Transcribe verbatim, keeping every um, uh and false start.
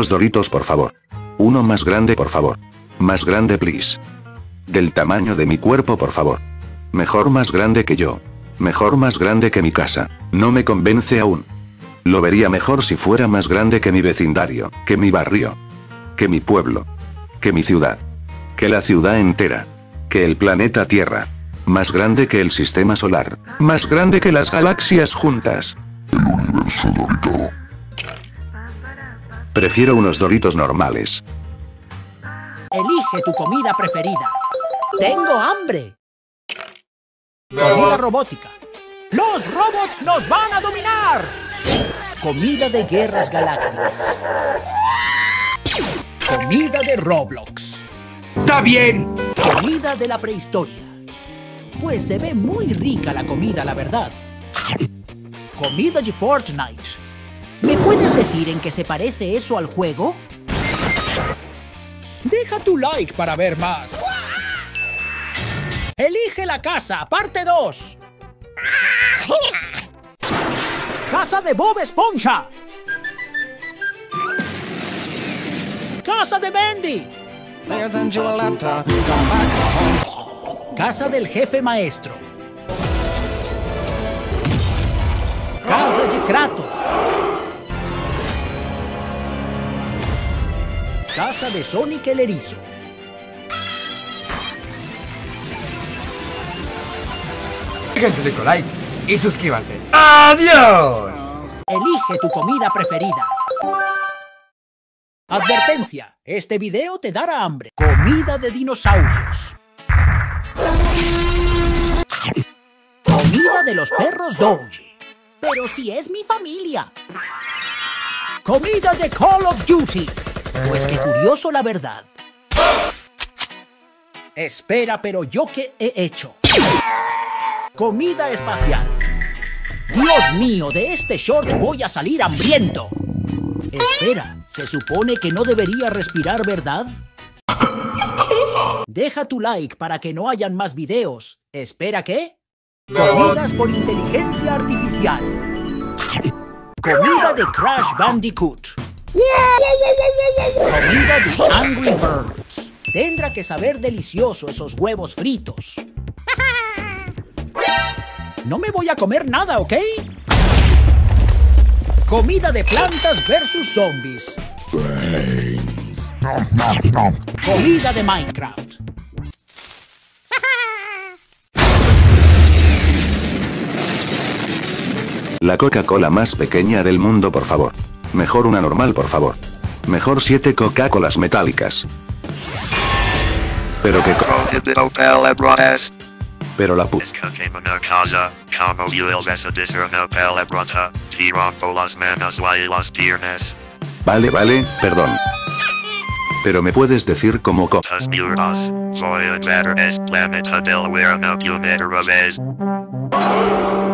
Unos Doritos, por favor. Uno más grande, por favor. Más grande, please. Del tamaño de mi cuerpo, por favor. Mejor más grande que yo. Mejor más grande que mi casa. No me convence aún. Lo vería mejor si fuera más grande que mi vecindario, que mi barrio, que mi pueblo, que mi ciudad, que la ciudad entera, que el planeta Tierra. Más grande que el sistema solar. Más grande que las galaxias juntas. El universo dorito. Prefiero unos Doritos normales. Elige tu comida preferida. ¡Tengo hambre! Comida robótica. ¡Los robots nos van a dominar! Comida de guerras galácticas. Comida de Roblox. ¡Está bien! Comida de la prehistoria. Pues se ve muy rica la comida, la verdad. Comida de Fortnite. ¿Me puedes decir en qué se parece eso al juego? Deja tu like para ver más. Elige la casa, parte dos. Casa de Bob Esponja. Casa de Bendy. Casa del jefe maestro. Casa de Kratos. Casa de Sonic el erizo. Déjense de like y suscríbanse. ¡Adiós! Elige tu comida preferida. Advertencia, este video te dará hambre. Comida de dinosaurios. Comida de los perros Doge. Pero si es mi familia. Comida de Call of Duty. Pues qué curioso, la verdad. Espera, pero ¿yo qué he hecho? Comida espacial. Dios mío, de este short voy a salir hambriento. Espera, se supone que no debería respirar, ¿verdad? Deja tu like para que no hayan más videos. ¿Espera qué? Comidas por inteligencia artificial. Comida de Crash Bandicoot. Comida de Angry Birds. Tendrá que saber delicioso esos huevos fritos. No me voy a comer nada, ¿ok? Comida de plantas versus zombies. Comida de Minecraft. La Coca-Cola más pequeña del mundo, por favor. Mejor una normal, por favor. Mejor siete Coca-Colas metálicas. Pero que... Pero la pu... Vale, vale, perdón. Pero me puedes decir cómo co... Voy a ver es planeta del Where no